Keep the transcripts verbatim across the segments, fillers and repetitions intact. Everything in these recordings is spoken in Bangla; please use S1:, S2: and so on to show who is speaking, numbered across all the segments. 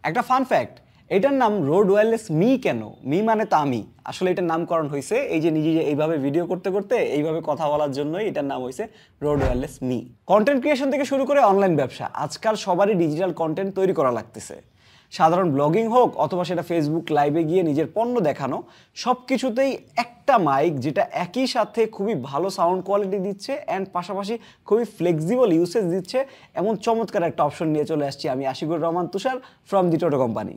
S1: একটা ফান ফ্যাক্ট, এটার নাম রোড ওয়্যারলেস মি কেন? মি মানে তো আমি। আসলে এটার নামকরণ হয়েছে এই যে নিজে এইভাবে ভিডিও করতে করতে এইভাবে কথা বলার জন্যই এটার নাম হয়েছে Rode wireless Me. Content creation থেকে শুরু করে অনলাইন ব্যবসা, আজকাল সবারই ডিজিটাল কন্টেন্ট তৈরি করা লাগতেছে। সাধারণ ব্লগিং হোক অথবা সেটা ফেসবুক লাইভে গিয়ে নিজের পণ্য দেখানো, সব কিছুতেই একটা মাইক যেটা একই সাথে খুবই ভালো সাউন্ড কোয়ালিটি দিচ্ছে অ্যান্ড পাশাপাশি খুবই ফ্লেক্সিবল ইউসেজ দিচ্ছে, এমন চমৎকার একটা অপশন নিয়ে চলে আসছি আমি Ashikur Rahman Tushar from the Toto company.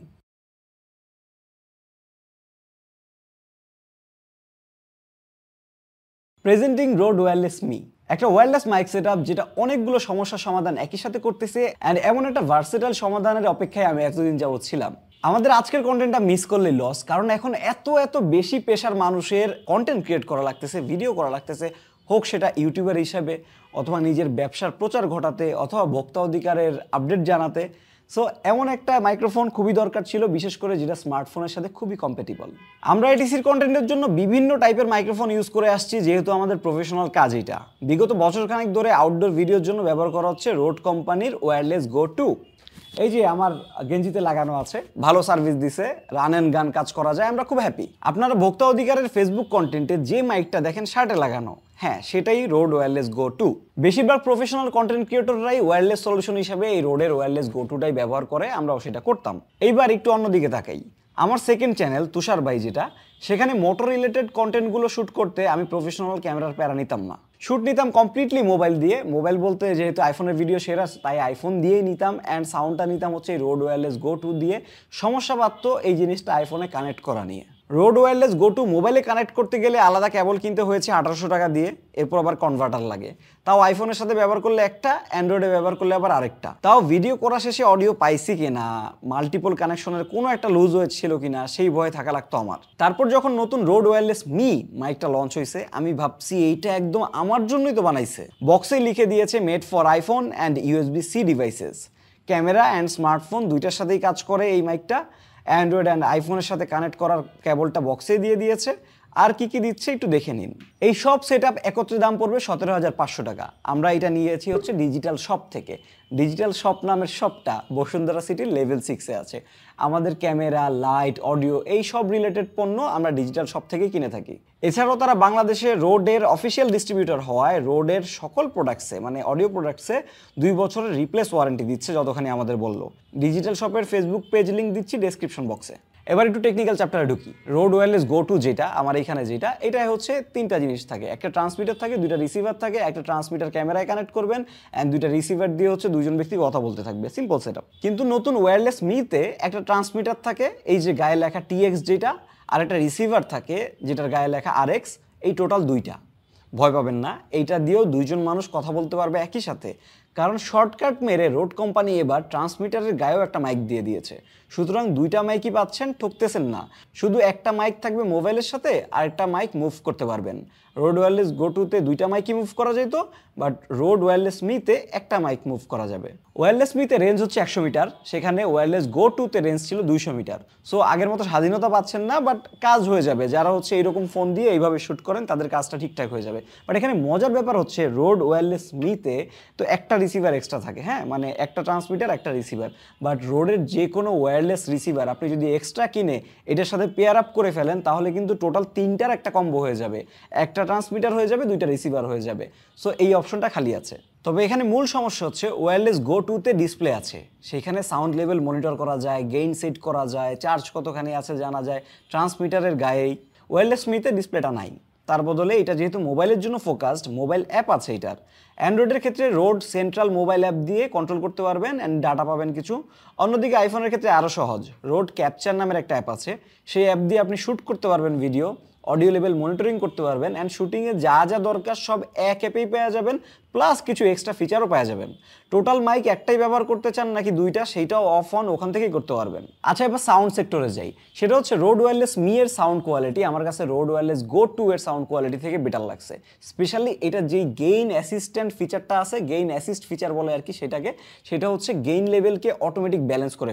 S1: Presenting Rode wireless Me, একটা ওয়্যারলেস মাইক সেটআপ যেটা অনেকগুলো সমস্যার সমাধান একই সাথে করতেছে অ্যান্ড এমন একটা ভার্সেটাইল সমাধানের অপেক্ষায় আমি এতদিন যাবত ছিলাম। আমাদের আজকের কন্টেন্টটা মিস করলে লস, কারণ এখন এত এত বেশি পেশার মানুষের কন্টেন্ট ক্রিয়েট করা লাগতেছে, ভিডিও করা লাগতেছে, হোক সেটা ইউটিউবার হিসাবে অথবা নিজের ব্যবসার প্রচার ঘটাতে অথবা ভোক্তা অধিকারের আপডেট জানাতে। সো এমন একটা মাইক্রোফোন খুবই দরকার ছিল, বিশেষ করে যেটা স্মার্টফোনের সাথে খুবই কম্প্যাটিবল। আমরা এটিসির কন্টেন্টের জন্য বিভিন্ন টাইপের মাইক্রোফোন ইউজ করে আসছি, যেহেতু আমাদের প্রফেশনাল কাজ এটা। বিগত বছরখানেক ধরে আউটডোর ভিডিওর জন্য ব্যবহার করা হচ্ছে রোড কোম্পানির ওয়্যারলেস গো টু। এই যে আমার গেঞ্জিতে লাগানো আছে, ভালো সার্ভিস দিছে, রান অ্যান্ড গান কাজ করা যায়, আমরা খুব হ্যাপি। আপনারা ভোক্তা অধিকারের ফেসবুক কন্টেন্টে যে মাইকটা দেখেন শার্টে লাগানো, হ্যাঁ সেটাই রোড ওয়্যারলেস গো টু। বেশিরভাগ প্রফেশনাল কন্টেন্ট ক্রিয়েটররাই ওয়্যারলেস সলিউশন হিসেবে এই রোডের ওয়্যারলেস গো টুটাই ব্যবহার করে, আমরাও সেটা করতাম। এইবার একটু অন্যদিকে তাকাই। আমার সেকেন্ড চ্যানেল তুষার ভাই যেটা, সেখানে মোটর রিলেটেড কন্টেন্টগুলো শ্যুট করতে আমি প্রফেশনাল ক্যামেরার প্যারা নিতাম না, শ্যুট নিতাম কমপ্লিটলি মোবাইল দিয়ে। মোবাইল বলতে যেহেতু আইফোনের ভিডিও সেরা, তাই আইফোন দিয়েই নিতাম অ্যান্ড সাউন্ডটা নিতাম হচ্ছে এই রোড ওয়্যারলেস গো টু দিয়ে। সমস্যা বাড়ত এই জিনিসটা আইফোনে কানেক্ট করা নিয়ে। রোড ওয়্যারলেস গো টু মোবাইলে কানেক্ট করতে গেলে আলাদা কেবল কিনতে হয়েছে আঠারোশো টাকা দিয়ে, এরপর আবার কনভার্টার লাগে। তাও আইফোনের সাথে ব্যবহার করলে একটা, অ্যান্ড্রয়েডে ব্যবহার করলে আবার আরেকটা। তাও ভিডিও করা শেষে অডিও পাইছি কিনা, মাল্টিপল কানেকশনের কোনো একটা লুজ হয়েছিল কিনা সেই ভয়ে থাকা লাগতো আমার। তারপর যখন নতুন রোড ওয়্যারলেস মি মাইকটা লঞ্চ হয়েছে, আমি ভাবছি এইটা একদম আমার জন্যই তো বানাইছে। বক্সে লিখে দিয়েছে made for iPhone and USB C devices. Camera and smartphone দুইটার সাথেই কাজ করে এই মাইকটা। অ্যান্ড্রয়েড অ্যান্ড আইফোনের সাথে কানেক্ট করার কেবলটা বক্সে দিয়ে দিয়েছে। আর কি কি দিচ্ছে একটু দেখে নিন। এই সব সেট আপ একত্রে দাম পড়বে সতেরো হাজার পাঁচশো টাকা। আমরা এটা নিয়েছি হচ্ছে ডিজিটাল শপ থেকে। ডিজিটাল শপ নামের শপটা বসুন্ধরা সিটির লেভেল সিক্সে আছে। আমাদের ক্যামেরা, লাইট, অডিও এই সব রিলেটেড পণ্য আমরা ডিজিটাল শপ থেকেই কিনে থাকি। এছাড়াও তারা বাংলাদেশে রোডের অফিসিয়াল ডিস্ট্রিবিউটর হওয়ায় রোডের সকল প্রোডাক্টসে মানে অডিও প্রোডাক্টসে দুই বছরের রিপ্লেস ওয়ারেন্টি দিচ্ছে, যতখানি আমাদের বললো। ডিজিটাল শপের ফেসবুক পেজ লিঙ্ক দিচ্ছি ডেসক্রিপশন বক্সে। এবার একটু টেকনিক্যাল চ্যাপ্টারে ঢুকি। রোড ওয়্যারলেস গো টু যেটা আমার এইখানে যেটা, এটা হচ্ছে তিনটা জিনিস থাকে। একটা ট্রান্সমিটার থাকে, দুইটা রিসিভার থাকে। একটা ট্রান্সমিটার ক্যামেরায় কানেক্ট করবেন অ্যান্ড দুইটা রিসিভার দিয়ে হচ্ছে দুইজন ব্যক্তি কথা বলতে থাকবে, সিম্পল সেটআপ। কিন্তু নতুন ওয়্যারলেস মিতে একটা ট্রান্সমিটার থাকে, এই যে গায়ে লেখা টিএক্স যেটা, আর একটা রিসিভার থাকে যেটার গায়ে লেখা আরএক্স। এই টোটাল দুইটা। ভয় পাবেন না, এইটা দিয়েও দুইজন মানুষ কথা বলতে পারবে একই সাথে, কারণ শর্টকাট মেরে রোড কোম্পানি এবার ট্রান্সমিটারের গায়েও একটা মাইক দিয়ে দিয়েছে। সুতরাং দুইটা মাইকই পাচ্ছেন, ঠকতেছেন না। শুধু একটা মাইক থাকবে মোবাইলের সাথে, আর একটা মাইক মুভ করতে পারবেন। রোড ওয়্যারলেস গো টুতে দুইটা মাইকই মুভ করা যেত, বাট রোড ওয়্যারলেস মিতে একটা মাইক মুভ করা যাবে। ওয়্যারলেস মিতে রেঞ্জ হচ্ছে একশো মিটার, সেখানে ওয়্যারলেস গো টুতে রেঞ্জ ছিল দুইশো মিটার। সো আগের মতো স্বাধীনতা পাচ্ছেন না, বাট কাজ হয়ে যাবে। যারা হচ্ছে এইরকম ফোন দিয়ে এইভাবে শ্যুট করেন তাদের কাজটা ঠিকঠাক হয়ে যাবে। বাট এখানে মজার ব্যাপার হচ্ছে রোড ওয়্যারলেস মিতে তো একটা রিসিভার এক্সট্রা থাকে, হ্যাঁ মানে একটা ট্রান্সমিটার একটা রিসিভার। বাট রোডের যে কোনো ওয়্যারলেস রিসিভার আপনি যদি এক্সট্রা কিনে এটার সাথে পেয়ার আপ করে ফেলেন, তাহলে কিন্তু টোটাল তিনটার একটা কম্বো হয়ে যাবে। একটা ট্রান্সমিটার হয়ে যাবে, দুইটা রিসিভার হয়ে যাবে। সো এই অপশনটা খালি আছে। তবে এখানে মূল সমস্যা হচ্ছে ওয়্যারলেস গো টুতে ডিসপ্লে আছে, সেখানে সাউন্ড লেভেল মনিটর করা যায়, গেইন সেট করা যায়, চার্জ কতখানি আছে জানা যায় ট্রান্সমিটারের গায়েই। ওয়্যারলেস মিতে ডিসপ্লেটা নাই। তার বদলে এটা যেহেতু মোবাইলের জন্য ফোকাসড, মোবাইল অ্যাপ আছে এটার। অ্যান্ড্রয়েডের ক্ষেত্রে রোড সেন্ট্রাল মোবাইল অ্যাপ দিয়ে কন্ট্রোল করতে পারবেন অ্যান্ড ডাটা পাবেন কিছু। অন্যদিকে আইফোনের ক্ষেত্রে আরও সহজ, রোড ক্যাপচার নামের একটা অ্যাপ আছে, সেই অ্যাপ দিয়ে আপনি শ্যুট করতে পারবেন ভিডিও, অডিও লেভেল মনিটরিং করতে পারবেন অ্যান্ড শুটিংয়ে যা যা দরকার সব এক অ্যাপেই পেয়ে যাবেন, প্লাস কিছু এক্সট্রা ফিচারও পেয়ে যাবেন। টোটাল মাইক একটাই ব্যবহার করতে চান নাকি দুইটা, সেইটাও অফ অন ওখান থেকেই করতে পারবেন। আচ্ছা এবার সাউন্ড সেক্টরে যাই, সেটা হচ্ছে রোড ওয়্যারলেস মি এর সাউন্ড কোয়ালিটি আমার কাছে রোড ওয়্যারলেস গো টু এর সাউন্ড কোয়ালিটি থেকে বেটার লাগছে। স্পেশালি এটা যেই গেইন অ্যাসিস্ট্যান্ট ফিচারটা আছে, গেইন অ্যাসিস্ট ফিচার বলে আর কি সেটাকে, সেটা হচ্ছে গেইন লেভেলকে অটোমেটিক ব্যালেন্স করে ফেলে।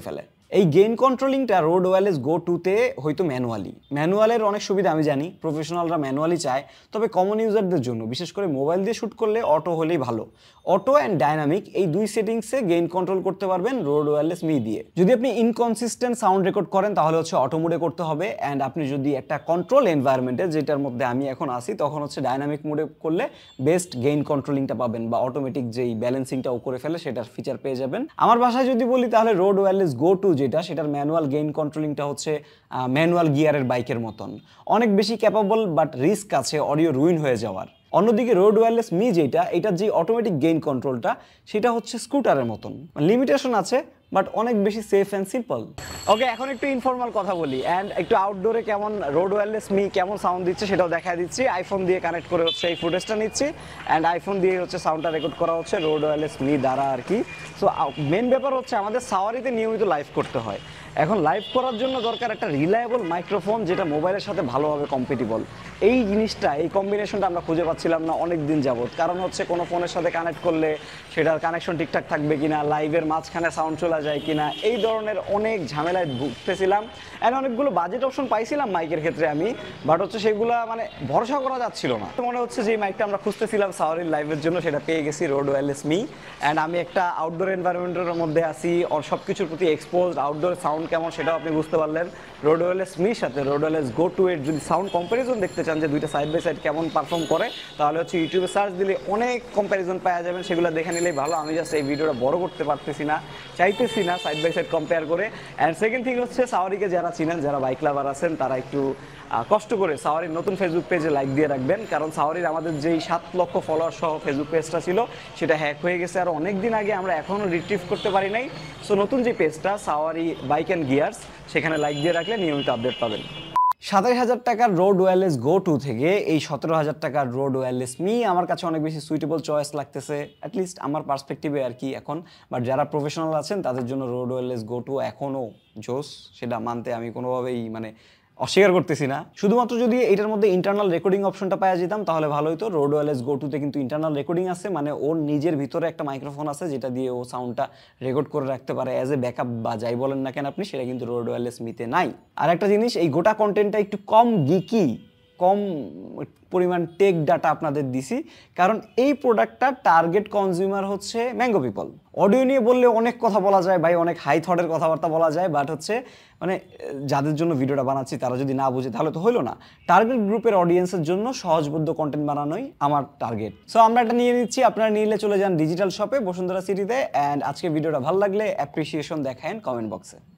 S1: এই গেইন কন্ট্রোলিংটা রোড ওয়্যারলেস গো টুতে হয়তো ম্যানুয়ালি ম্যানুয়ালের অনেক সুবিধা আমি জানি, প্রফেশনালরা ম্যানুয়ালি চায়, তবে কমন ইউজারদের জন্য বিশেষ করে মোবাইল দিয়ে শ্যুট করলে অটো হলেই ভালো। অটো অ্যান্ড ডাইনামিক এই দুই সেটিংসে গেইন কন্ট্রোল করতে পারবেন রোড ওয়্যারলেস মি দিয়ে। যদি আপনি ইনকনসিস্টেন্ট সাউন্ড রেকর্ড করেন তাহলে হচ্ছে অটো মোডে করতে হবে, অ্যান্ড আপনি যদি একটা কন্ট্রোল এনভায়রনমেন্টে যেটার মধ্যে আমি এখন আসি তখন হচ্ছে ডাইনামিক মোডে করলে বেস্ট গেইন কন্ট্রোলিংটা পাবেন, বা অটোমেটিক যেই ব্যালেন্সিংটাও করে ফেলে সেটার ফিচার পেয়ে যাবেন। আমার ভাষায় যদি বলি তাহলে রোড ওয়্যারলেস গো টু যেটা, সেটার ম্যানুয়াল গেইন কন্ট্রোলিংটা হচ্ছে ম্যানুয়াল গিয়ারের বাইকের মতন, অনেক বেশি ক্যাপাবল, বাট রিস্ক আছে অডিও রুইন হয়ে যাওয়ার। অন্যদিকে রোড ওয়্যারলেস মি যেটা, এটার যে অটোমেটিক গেইন কন্ট্রোলটা সেটা হচ্ছে স্কুটারের মতন, লিমিটেশন আছে বাট অনেক বেশি সেফ অ্যান্ড সিম্পল। ওকে, এখন একটু ইনফর্মাল কথা বলি, অ্যান্ড একটু আউটডোরে কেমন রোড ওয়্যারলেস মি কেমন সাউন্ড দিচ্ছে সেটাও দেখা দিচ্ছি। আইফোন দিয়ে কানেক্ট করে হচ্ছে এই ফুটেজটা নিচ্ছি, অ্যান্ড আইফোন দিয়ে হচ্ছে সাউন্ডটা রেকর্ড করা হচ্ছে রোড ওয়্যারলেস মি দ্বারা আর কি। সো মেন ব্যাপার হচ্ছে আমাদের সাওয়ারিতে নিয়মিত লাইভ করতে হয়। এখন লাইভ করার জন্য দরকার একটা রিলায়েবল মাইক্রোফোন যেটা মোবাইলের সাথে ভালোভাবে কম্পিটিবল। এই জিনিসটা, এই কম্বিনেশনটা আমরা খুঁজে পাচ্ছিলাম না অনেক দিন যাবত, কারণ হচ্ছে কোনো ফোনের সাথে কানেক্ট করলে সেটার কানেকশন ঠিকঠাক থাকবে কিনা, লাইভের মাঝখানে সাউন্ড চলে যায় কিনা, এই ধরনের অনেক ঝামেলায় ভুগতেছিলাম। অ্যান্ড অনেকগুলো বাজেট অপশন পাইছিলাম মাইকের ক্ষেত্রে আমি, বাট হচ্ছে সেগুলো মানে ভরসা করা যাচ্ছিল না। মনে হচ্ছে যে মাইকটা আমরা খুঁজতেছিলাম সাওয়ারির লাইভের জন্য সেটা পেয়ে গেছি, রোড ওয়্যারলেস মি। অ্যান্ড আমি একটা আউটডোর এনভায়রনমেন্টের মধ্যে আসি, আর সব কিছুর প্রতি এক্সপোজ, আউটডোর সাউন্ড কেমন সেটাও আপনি বুঝতে পারলেন। রোড ওয়্যারলেস মির সাথে রোড ওয়্যারলেস গো টু এর যদি সাউন্ড কম্প্যারিজন দেখতে চান যে দুইটা সাইড বাই সাইড কেমন পারফর্ম করে, তাহলে হচ্ছে ইউটিউবে সার্চ দিলে অনেক কম্প্যারিজন পাওয়া যাবেন, সেগুলো দেখে নিলেই ভালো। আমি জাস্ট এই ভিডিওটা বড় করতে পারতেছি না, চাইতেছি না সাইড বাই সাইড কম্পেয়ার করে। অ্যান্ড সেকেন্ড থিং হচ্ছে সাওয়ারিকে যারা চিনেন, যারা বাইক লাভার আছেন, তারা একটু কষ্ট করে সাওয়ারির নতুন ফেসবুক পেজে লাইক দিয়ে রাখবেন, কারণ সাওয়ারির আমাদের যেই সাত লক্ষ ফলোয়ার সহ ফেসবুক পেজটা ছিল সেটা হ্যাক হয়ে গেছে আর অনেক দিন আগে, আমরা এখনও রিট্রিভ করতে পারি নাই। সো নতুন যে পেজটা সাওয়ারি বাইক অ্যান্ড গিয়ার্স, সেখানে লাইক দিয়ে রাখলে নিয়মিত আপডেট পাবেন। সাতাশ হাজার টাকার রোড ওয়্যারলেস গো টু থেকে এই সতেরো হাজার টাকার রোড ওয়্যারলেস মি আমার কাছে অনেক বেশি সুইটেবল চয়েস লাগতেছে, অ্যাটলিস্ট আমার পার্সপেক্টিভে আর কি এখন। বাট যারা প্রফেশনাল আছেন তাদের জন্য রোড ওয়্যারলেস গো টু এখনও জোস, সেটা মানতে আমি কোনোভাবেই মানে অস্বীকার করতেছি না। শুধুমাত্র যদি এটার মধ্যে ইন্টারনাল রেকর্ডিং অপশনটা পাওয়া যেতাম তাহলে ভালো হতো। রোড ওয়্যারলেস গো টুতে কিন্তু ইন্টারনাল রেকর্ডিং আছে, মানে ওর নিজের ভিতরে একটা মাইক্রোফোন আছে যেটা দিয়ে ও সাউন্ডটা রেকর্ড করে রাখতে পারে অ্যাজ এ ব্যাকআপ বা যাই বলেন না কেন আপনি, সেটা কিন্তু রোড ওয়্যারলেস মিতে নাই। আর একটা জিনিস, এই গোটা কন্টেন্টটা একটু কম গিকি, কম পরিমাণ টেক ডাটা আপনাদের দিছি, কারণ এই প্রোডাক্টটা টার্গেট কনজিউমার হচ্ছে ম্যাঙ্গো পিপল। অডিও নিয়ে বললে অনেক কথা বলা যায় ভাই, অনেক হাই থটের কথাবার্তা বলা যায়, বাট হচ্ছে মানে যাদের জন্য ভিডিওটা বানাচ্ছি তারা যদি না বুঝে তাহলে তো হইলো না। টার্গেট গ্রুপের অডিয়েন্সের জন্য সহজবোধ্য কন্টেন্ট বানানোই আমার টার্গেট। সো আমরা এটা নিয়ে নিচ্ছি, আপনারা নিলে চলে যান ডিজিটাল শপে বসুন্ধরা সিটিতে। অ্যান্ড আজকে ভিডিওটা ভালো লাগলে অ্যাপ্রিসিয়েশন দেখায়েন কমেন্ট বক্সে।